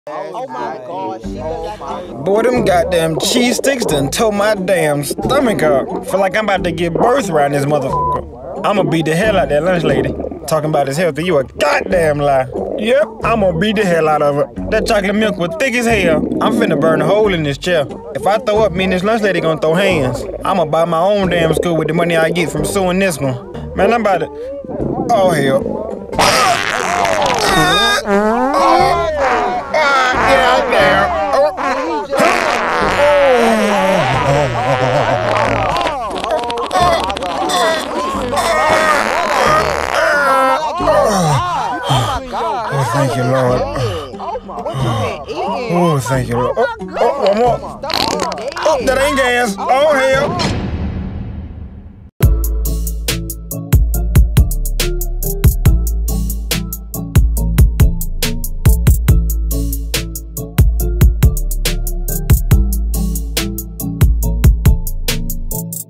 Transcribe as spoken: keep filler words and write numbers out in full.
Oh my God, she look like Boy, them goddamn cheese sticks done tore my damn stomach up. Feel like I'm about to give birth around this motherfucker. I'ma beat the hell out of that lunch lady. Talking about this healthy, you a goddamn lie. Yep, I'ma beat the hell out of her. That chocolate milk was thick as hell. I'm finna burn a hole in this chair. If I throw up, me and this lunch lady gonna throw hands. I'ma buy my own damn school with the money I get from suing this one. Man, I'm about to... Oh, hell. Oh, thank you, Lord. Oh, thank you, Lord. Oh, oh, one more. Oh, that ain't gas. Oh, hell.